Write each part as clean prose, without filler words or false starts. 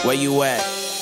Where you at?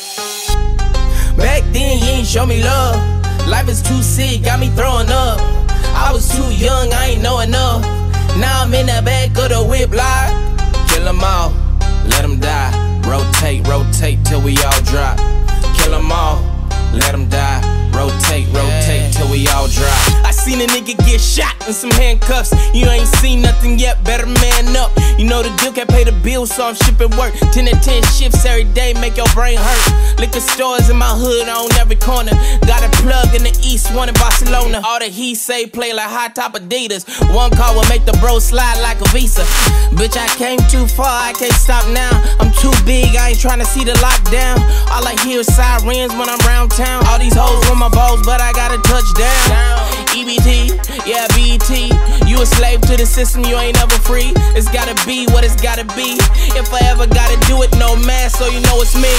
Back then you ain't show me love. Life is too sick, got me throwing up. I was too young, I ain't know enough. Now I'm in the back of the whip like kill 'em all, let 'em die. Rotate, rotate till we all drop. Kill 'em all, let 'em die. Rotate, rotate till we all drop. I seen a nigga get shot in some handcuffs. You ain't seen nothing yet, better man up. You know the deal, can't pay the bills, so I'm shipping work. 10 to 10 shifts every day, make your brain hurt. Liquor stores in my hood on every corner. Got a plug in the east, one in Barcelona. All that he say play like high top Adidas. One call will make the bro slide like a Visa. Bitch, I came too far, I can't stop now. I'm too big, I ain't tryna see the lockdown. All I hear is sirens when I'm round town. All these hoes want my balls, but I got a touchdown. EBT, yeah, BET. You a slave to the system, you ain't ever free. It's gotta be what it's gotta be. If I ever gotta do it, no mask, so you know it's me.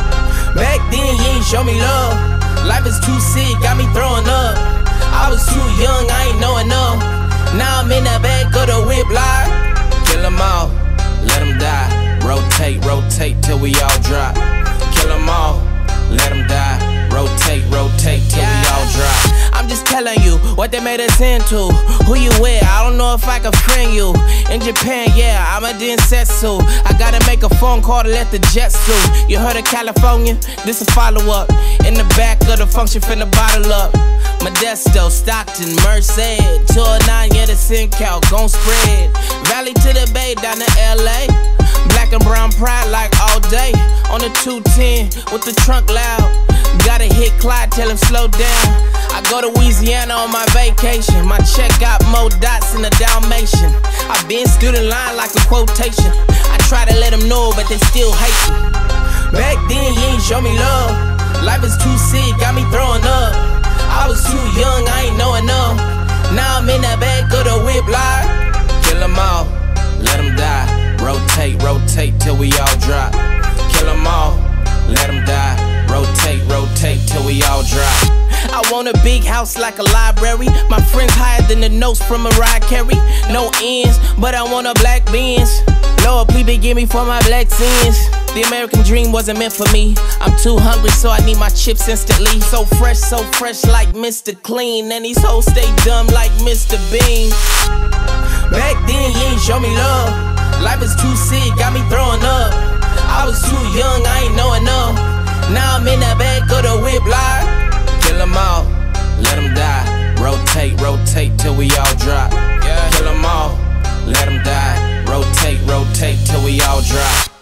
Back then, you ain't show me love. Life is too sick, got me throwing up. I was too young, I ain't know enough. Now I'm in the back of the whip like kill 'em all, let 'em die. Rotate, rotate till we all drop. Kill 'em all, let 'em die. Rotate, rotate till we all drop. I'm just telling you what they made us into. Who you with? I don't know if I can friend you. In Japan, yeah, I'm a densetsu. I gotta make a phone call to let the jets through. You heard of California? This a follow-up. In the back of the function, finna bottle up. Modesto, Stockton, Merced, 209, yeah, the SinCal, gon' spread. Valley to the Bay, down to LA. Black and brown pride like all day. On the 210 with the trunk loud. Gotta hit Clyde, tell him slow down. I go to Louisiana on my vacation. My check got more dots than a Dalmatian. I been stood in line like a quotation. I try to let them know, but they still hate me. Back then, you ain't show me love. Life is too sick, got me throwing up. I was too young, I ain't know enough. Now I'm in the back of the whip like kill 'em all, let 'em die. Rotate, rotate till we all drop. Kill 'em all, let 'em die. Rotate, rotate till we all drop. I want a big house like a library. My friends higher than the notes from Mariah Carey. No ends, but I want a black Benz. Lord, please forgive me for my black sins. The American dream wasn't meant for me. I'm too hungry, so I need my chips instantly. So fresh like Mr. Clean. And these hoes stay dumb like Mr. Bean. Back then, you ain't show me love. Life is too sick, got me throwing up. I was too young, I ain't know enough. Now I'm in the back of the whip like kill 'em all, let 'em die. Rotate, rotate till we all drop. Kill 'em all, let 'em die. Rotate, rotate till we all drop.